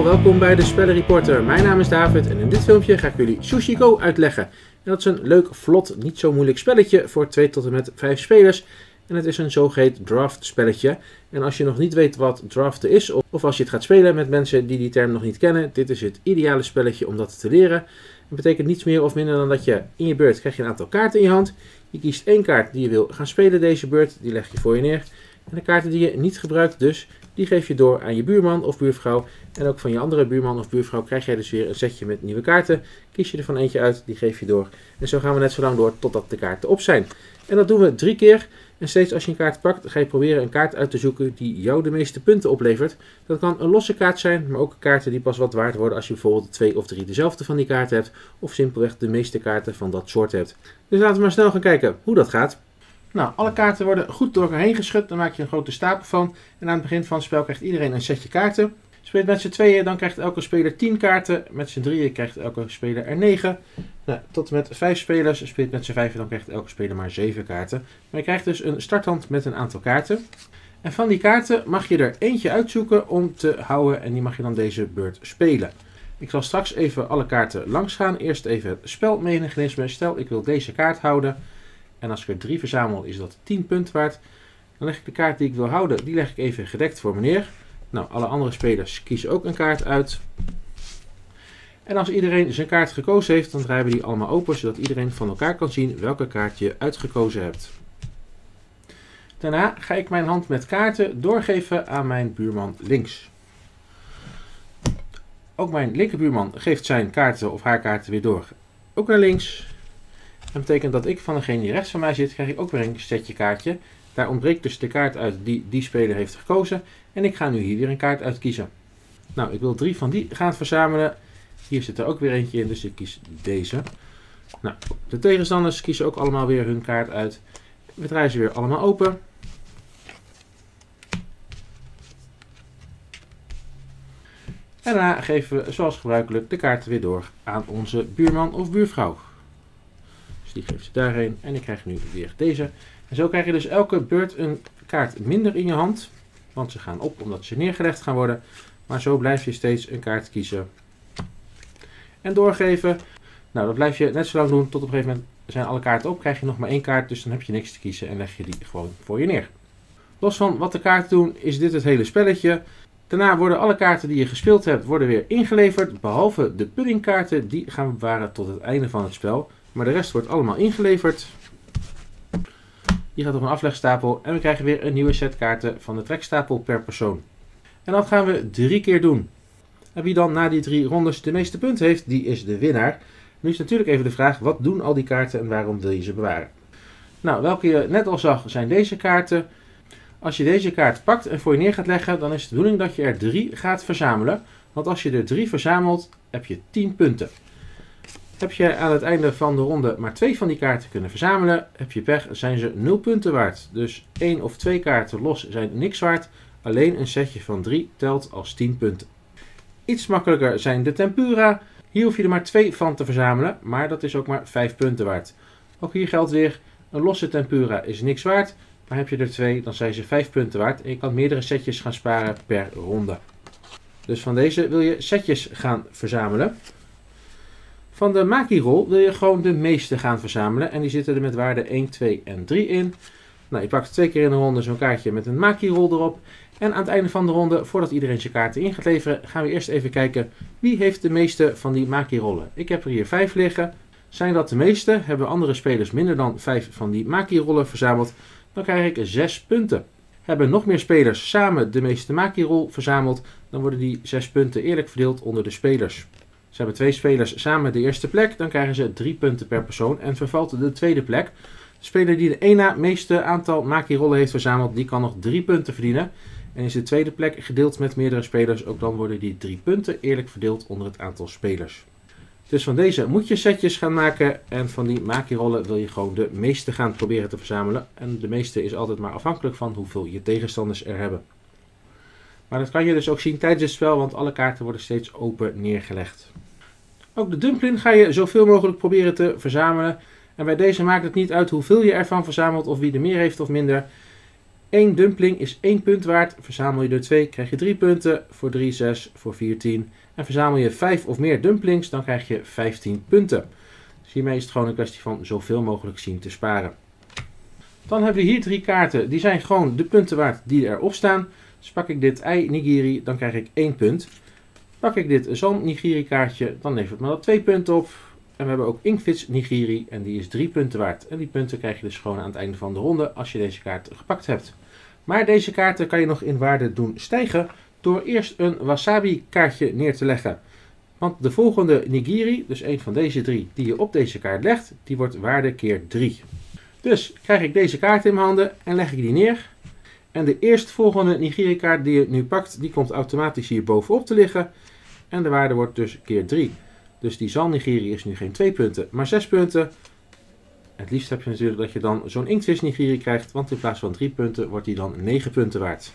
welkom bij de Spellenreporter. Mijn naam is David en in dit filmpje ga ik jullie Sushi Go uitleggen. En dat is een leuk, vlot, niet zo moeilijk spelletje voor 2 tot en met 5 spelers. En het is een zogeheten draft spelletje. En als je nog niet weet wat draften is, of als je het gaat spelen met mensen die die term nog niet kennen, dit is het ideale spelletje om dat te leren. Het betekent niets meer of minder dan dat je in je beurt krijg je een aantal kaarten in je hand. Je kiest 1 kaart die je wil gaan spelen deze beurt, die leg je voor je neer. En de kaarten die je niet gebruikt dus, die geef je door aan je buurman of buurvrouw. En ook van je andere buurman of buurvrouw krijg jij dus weer een setje met nieuwe kaarten. Kies je er van eentje uit, die geef je door. En zo gaan we net zo lang door totdat de kaarten op zijn. En dat doen we 3 keer. En steeds als je een kaart pakt, ga je proberen een kaart uit te zoeken die jou de meeste punten oplevert. Dat kan een losse kaart zijn, maar ook kaarten die pas wat waard worden als je bijvoorbeeld 2 of 3 dezelfde van die kaarten hebt. Of simpelweg de meeste kaarten van dat soort hebt. Dus laten we maar snel gaan kijken hoe dat gaat. Nou, alle kaarten worden goed door elkaar heen geschud. Dan maak je een grote stapel van. En aan het begin van het spel krijgt iedereen een setje kaarten. Speelt met z'n tweeën, dan krijgt elke speler 10 kaarten. Met z'n drieën krijgt elke speler er 9. Nou, tot en met 5 spelers speelt met z'n 5, dan krijgt elke speler maar 7 kaarten. Maar je krijgt dus een starthand met een aantal kaarten. En van die kaarten mag je er eentje uitzoeken om te houden. En die mag je dan deze beurt spelen. Ik zal straks even alle kaarten langs gaan. Eerst even het spelmechanisme. Stel, ik wil deze kaart houden. En als ik er 3 verzamel, is dat 10 punten waard. Dan leg ik de kaart die ik wil houden, die leg ik even gedekt voor me neer. Nou, alle andere spelers kiezen ook een kaart uit. En als iedereen zijn kaart gekozen heeft, dan draaien we die allemaal open, zodat iedereen van elkaar kan zien welke kaart je uitgekozen hebt. Daarna ga ik mijn hand met kaarten doorgeven aan mijn buurman links. Ook mijn linkerbuurman geeft zijn kaarten of haar kaarten weer door, ook naar links. Dat betekent dat ik van degene die rechts van mij zit, krijg ik ook weer een setje kaartje. Daar ontbreekt dus de kaart uit die die speler heeft gekozen. En ik ga nu hier weer een kaart uitkiezen. Nou, ik wil 3 van die gaan verzamelen. Hier zit er ook weer eentje in, dus ik kies deze. Nou, de tegenstanders kiezen ook allemaal weer hun kaart uit. We draaien ze weer allemaal open. En daarna geven we zoals gebruikelijk de kaarten weer door aan onze buurman of buurvrouw. Die geeft ze daarheen en ik krijg nu weer deze. En zo krijg je dus elke beurt een kaart minder in je hand. Want ze gaan op omdat ze neergelegd gaan worden. Maar zo blijf je steeds een kaart kiezen. En doorgeven. Nou, dat blijf je net zo lang doen tot op een gegeven moment zijn alle kaarten op. Krijg je nog maar 1 kaart, dus dan heb je niks te kiezen en leg je die gewoon voor je neer. Los van wat de kaarten doen is dit het hele spelletje. Daarna worden alle kaarten die je gespeeld hebt worden weer ingeleverd. Behalve de puddingkaarten, die gaan we bewaren tot het einde van het spel. Maar de rest wordt allemaal ingeleverd. Hier gaat op een aflegstapel en we krijgen weer een nieuwe set kaarten van de trekstapel per persoon. En dat gaan we 3 keer doen. En wie dan na die 3 rondes de meeste punten heeft, die is de winnaar. Nu is natuurlijk even de vraag, wat doen al die kaarten en waarom wil je ze bewaren? Nou, welke je net al zag zijn deze kaarten. Als je deze kaart pakt en voor je neer gaat leggen, dan is de bedoeling dat je er 3 gaat verzamelen. Want als je er 3 verzamelt, heb je 10 punten. Heb je aan het einde van de ronde maar 2 van die kaarten kunnen verzamelen, heb je pech, zijn ze 0 punten waard. Dus 1 of 2 kaarten los zijn niks waard, alleen een setje van 3 telt als 10 punten. Iets makkelijker zijn de tempura. Hier hoef je er maar 2 van te verzamelen, maar dat is ook maar 5 punten waard. Ook hier geldt weer, een losse tempura is niks waard, maar heb je er 2, dan zijn ze 5 punten waard. En je kan meerdere setjes gaan sparen per ronde. Dus van deze wil je setjes gaan verzamelen. Van de maki-rol wil je gewoon de meeste gaan verzamelen. En die zitten er met waarde 1, 2 en 3 in. Nou, je pakt 2 keer in de ronde zo'n kaartje met een maki-rol erop. En aan het einde van de ronde, voordat iedereen zijn kaarten in gaat leveren, gaan we eerst even kijken wie heeft de meeste van die maki-rollen. Ik heb er hier 5 liggen. Zijn dat de meeste, hebben andere spelers minder dan 5 van die maki-rollen verzameld, dan krijg ik 6 punten. Hebben nog meer spelers samen de meeste maki-rol verzameld, dan worden die 6 punten eerlijk verdeeld onder de spelers. Ze hebben 2 spelers samen de eerste plek, dan krijgen ze 3 punten per persoon en vervalt de tweede plek. De speler die de 1 na meeste aantal maki-rollen heeft verzameld, die kan nog 3 punten verdienen. En is de tweede plek gedeeld met meerdere spelers, ook dan worden die 3 punten eerlijk verdeeld onder het aantal spelers. Dus van deze moet je setjes gaan maken en van die maki-rollen wil je gewoon de meeste gaan proberen te verzamelen. En de meeste is altijd maar afhankelijk van hoeveel je tegenstanders er hebben. Maar dat kan je dus ook zien tijdens het spel, want alle kaarten worden steeds open neergelegd. Ook de dumpling ga je zoveel mogelijk proberen te verzamelen. En bij deze maakt het niet uit hoeveel je ervan verzamelt of wie er meer heeft of minder. 1 dumpling is 1 punt waard. Verzamel je er 2, krijg je 3 punten. Voor 3, 6. Voor 4, 10. En verzamel je 5 of meer dumplings, dan krijg je 15 punten. Dus hiermee is het gewoon een kwestie van zoveel mogelijk zien te sparen. Dan hebben we hier 3 kaarten. Die zijn gewoon de punten waard die erop staan. Dus pak ik dit ei nigiri, dan krijg ik 1 punt. Pak ik dit zalm nigiri kaartje, dan levert me dat 2 punten op. En we hebben ook inkvis nigiri en die is 3 punten waard. En die punten krijg je dus gewoon aan het einde van de ronde als je deze kaart gepakt hebt. Maar deze kaarten kan je nog in waarde doen stijgen door eerst een wasabi kaartje neer te leggen. Want de volgende nigiri, dus een van deze 3 die je op deze kaart legt, die wordt waarde keer 3. Dus krijg ik deze kaart in mijn handen en leg ik die neer. En de eerstvolgende nigiri kaart die je nu pakt, die komt automatisch hier bovenop te liggen. En de waarde wordt dus keer 3. Dus die zalm nigiri is nu geen 2 punten, maar 6 punten. Het liefst heb je natuurlijk dat je dan zo'n inktvis nigiri krijgt, want in plaats van 3 punten wordt die dan 9 punten waard.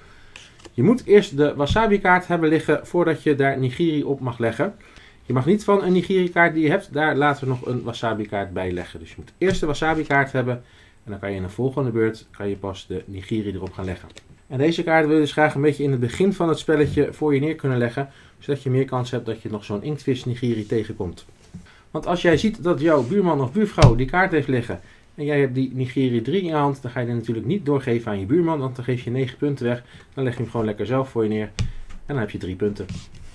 Je moet eerst de wasabi kaart hebben liggen voordat je daar nigiri op mag leggen. Je mag niet van een nigiri kaart die je hebt, daar later nog een wasabi kaart bij leggen. Dus je moet eerst de wasabi kaart hebben en dan kan je in een volgende beurt pas de nigiri erop gaan leggen. En deze kaart wil je dus graag een beetje in het begin van het spelletje voor je neer kunnen leggen, zodat je meer kans hebt dat je nog zo'n inktvis nigiri tegenkomt. Want als jij ziet dat jouw buurman of buurvrouw die kaart heeft liggen en jij hebt die nigiri 3 in je hand, dan ga je die natuurlijk niet doorgeven aan je buurman, want dan geef je 9 punten weg. Dan leg je hem gewoon lekker zelf voor je neer en dan heb je 3 punten.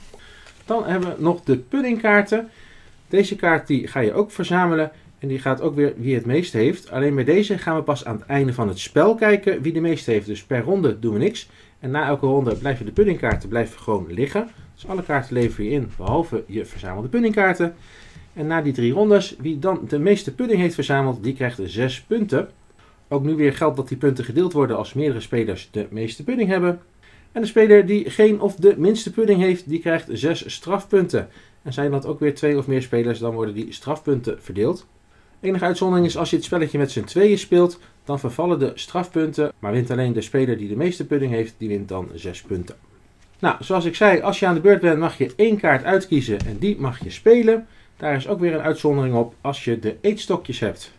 Dan hebben we nog de puddingkaarten. Deze kaart die ga je ook verzamelen en die gaat ook weer wie het meeste heeft. Alleen bij deze gaan we pas aan het einde van het spel kijken wie de meeste heeft. Dus per ronde doen we niks. En na elke ronde blijven de puddingkaarten gewoon liggen. Dus alle kaarten lever je in, behalve je verzamelde puddingkaarten. En na die 3 rondes, wie dan de meeste pudding heeft verzameld, die krijgt 6 punten. Ook nu weer geldt dat die punten gedeeld worden als meerdere spelers de meeste pudding hebben. En de speler die geen of de minste pudding heeft, die krijgt 6 strafpunten. En zijn dat ook weer 2 of meer spelers, dan worden die strafpunten verdeeld. Enige uitzondering is als je het spelletje met z'n tweeën speelt, dan vervallen de strafpunten, maar wint alleen de speler die de meeste pudding heeft, die wint dan 6 punten. Nou, zoals ik zei, als je aan de beurt bent mag je 1 kaart uitkiezen en die mag je spelen. Daar is ook weer een uitzondering op als je de eetstokjes hebt.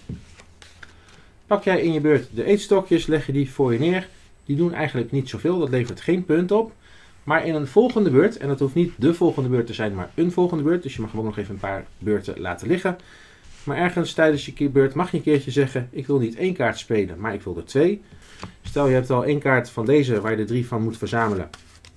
Pak jij in je beurt de eetstokjes, leg je die voor je neer. Die doen eigenlijk niet zoveel, dat levert geen punt op. Maar in een volgende beurt, en dat hoeft niet de volgende beurt te zijn, maar een volgende beurt. Dus je mag hem ook nog even een paar beurten laten liggen. Maar ergens tijdens je beurt mag je een keertje zeggen, ik wil niet 1 kaart spelen, maar ik wil er 2. Stel je hebt al 1 kaart van deze waar je er 3 van moet verzamelen.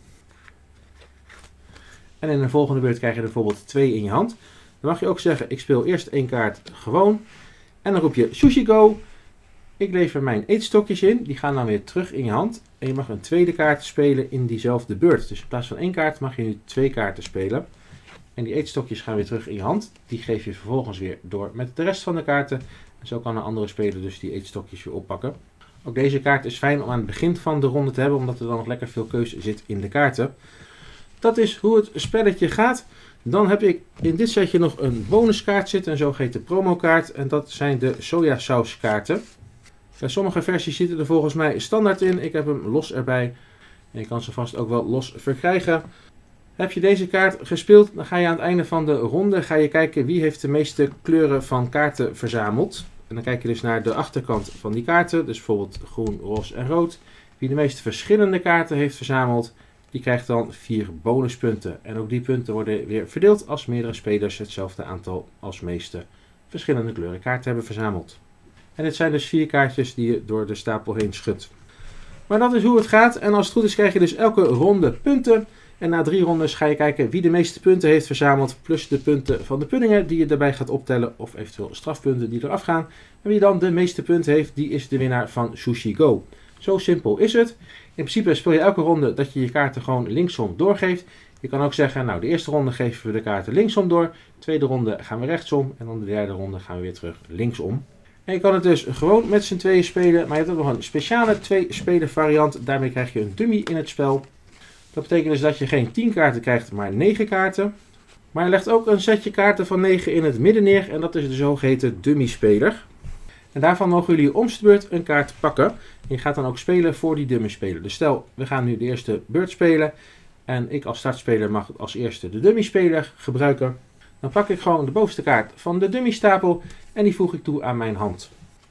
En in een volgende beurt krijg je er bijvoorbeeld 2 in je hand. Dan mag je ook zeggen, ik speel eerst 1 kaart gewoon. En dan roep je sushi go. Ik lever mijn eetstokjes in, die gaan dan weer terug in je hand. En je mag een tweede kaart spelen in diezelfde beurt. Dus in plaats van 1 kaart mag je nu 2 kaarten spelen. En die eetstokjes gaan weer terug in je hand. Die geef je vervolgens weer door met de rest van de kaarten. En zo kan een andere speler dus die eetstokjes weer oppakken. Ook deze kaart is fijn om aan het begin van de ronde te hebben, omdat er dan nog lekker veel keuze zit in de kaarten. Dat is hoe het spelletje gaat. Dan heb ik in dit setje nog een bonuskaart zitten, een zogeheten promokaart. En dat zijn de sojasauskaarten. Bij sommige versies zitten er volgens mij standaard in. Ik heb hem los erbij. En je kan ze vast ook wel los verkrijgen. Heb je deze kaart gespeeld, dan ga je aan het einde van de ronde kijken wie heeft de meeste kleuren van kaarten verzameld. En dan kijk je dus naar de achterkant van die kaarten. Dus bijvoorbeeld groen, roze en rood. Wie de meeste verschillende kaarten heeft verzameld, die krijgt dan 4 bonuspunten. En ook die punten worden weer verdeeld als meerdere spelers hetzelfde aantal als meeste verschillende kleuren kaarten hebben verzameld. En dit zijn dus 4 kaartjes die je door de stapel heen schudt. Maar dat is hoe het gaat. En als het goed is krijg je dus elke ronde punten. En na 3 rondes ga je kijken wie de meeste punten heeft verzameld. Plus de punten van de puddingen die je daarbij gaat optellen. Of eventueel strafpunten die eraf gaan. En wie dan de meeste punten heeft, die is de winnaar van Sushi Go. Zo simpel is het. In principe speel je elke ronde dat je je kaarten gewoon linksom doorgeeft. Je kan ook zeggen, nou de eerste ronde geven we de kaarten linksom door. De tweede ronde gaan we rechtsom. En dan de derde ronde gaan we weer terug linksom. En je kan het dus gewoon met z'n tweeën spelen. Maar je hebt ook nog een speciale 2-speler variant. Daarmee krijg je een dummy in het spel. Dat betekent dus dat je geen 10 kaarten krijgt, maar 9 kaarten. Maar je legt ook een setje kaarten van 9 in het midden neer. En dat is de zogeheten dummy-speler. En daarvan mogen jullie om de beurt een kaart pakken. En je gaat dan ook spelen voor die dummy-speler. Dus stel, we gaan nu de eerste beurt spelen. En ik als startspeler mag als eerste de dummy-speler gebruiken. Dan pak ik gewoon de bovenste kaart van de dummy-stapel. En die voeg ik toe aan mijn hand.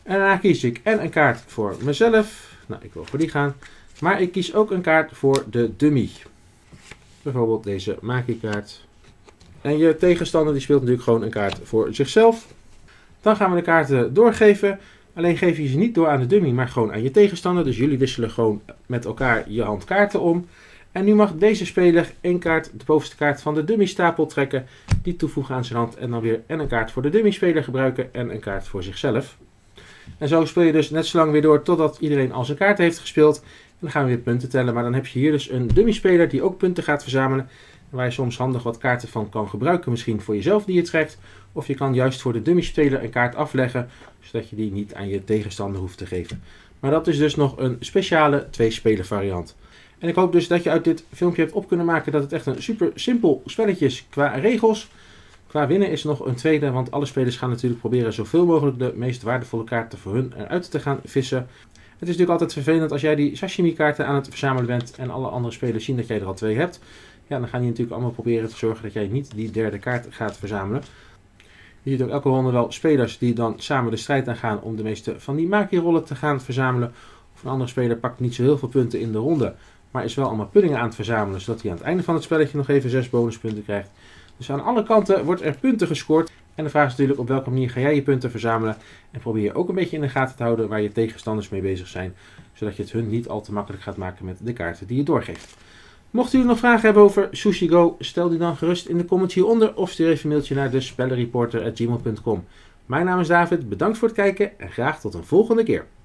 En daarna kies ik en een kaart voor mezelf. Nou, ik wil voor die gaan. Maar ik kies ook een kaart voor de dummy. Bijvoorbeeld deze Maki-kaart. En je tegenstander die speelt natuurlijk gewoon een kaart voor zichzelf. Dan gaan we de kaarten doorgeven. Alleen geef je ze niet door aan de dummy, maar gewoon aan je tegenstander. Dus jullie wisselen gewoon met elkaar je hand kaarten om. En nu mag deze speler één kaart, de bovenste kaart van de dummy stapel trekken. Die toevoegen aan zijn hand en dan weer en een kaart voor de dummy speler gebruiken en een kaart voor zichzelf. En zo speel je dus net zo lang weer door totdat iedereen al zijn kaarten heeft gespeeld. En dan gaan we weer punten tellen. Maar dan heb je hier dus een dummy speler die ook punten gaat verzamelen. Waar je soms handig wat kaarten van kan gebruiken. Misschien voor jezelf die je trekt. Of je kan juist voor de dummy speler een kaart afleggen. Zodat je die niet aan je tegenstander hoeft te geven. Maar dat is dus nog een speciale 2-speler variant. En ik hoop dus dat je uit dit filmpje hebt op kunnen maken dat het echt een super simpel spelletje is qua regels. Qua winnen is nog een tweede, want alle spelers gaan natuurlijk proberen zoveel mogelijk de meest waardevolle kaarten voor hun eruit te gaan vissen. Het is natuurlijk altijd vervelend als jij die sashimi kaarten aan het verzamelen bent en alle andere spelers zien dat jij er al 2 hebt. Ja, dan gaan die natuurlijk allemaal proberen te zorgen dat jij niet die derde kaart gaat verzamelen. Je ziet ook elke ronde wel spelers die dan samen de strijd aangaan om de meeste van die maki-rollen te gaan verzamelen. Of een andere speler pakt niet zo heel veel punten in de ronde, maar is wel allemaal puddingen aan het verzamelen, zodat hij aan het einde van het spelletje nog even 6 bonuspunten krijgt. Dus aan alle kanten wordt er punten gescoord. En de vraag is natuurlijk op welke manier ga jij je punten verzamelen. En probeer je ook een beetje in de gaten te houden waar je tegenstanders mee bezig zijn. Zodat je het hun niet al te makkelijk gaat maken met de kaarten die je doorgeeft. Mochten jullie nog vragen hebben over Sushi Go, stel die dan gerust in de comments hieronder. Of stuur even een mailtje naar de spellenreporter@gmail.com. Mijn naam is David, bedankt voor het kijken en graag tot een volgende keer.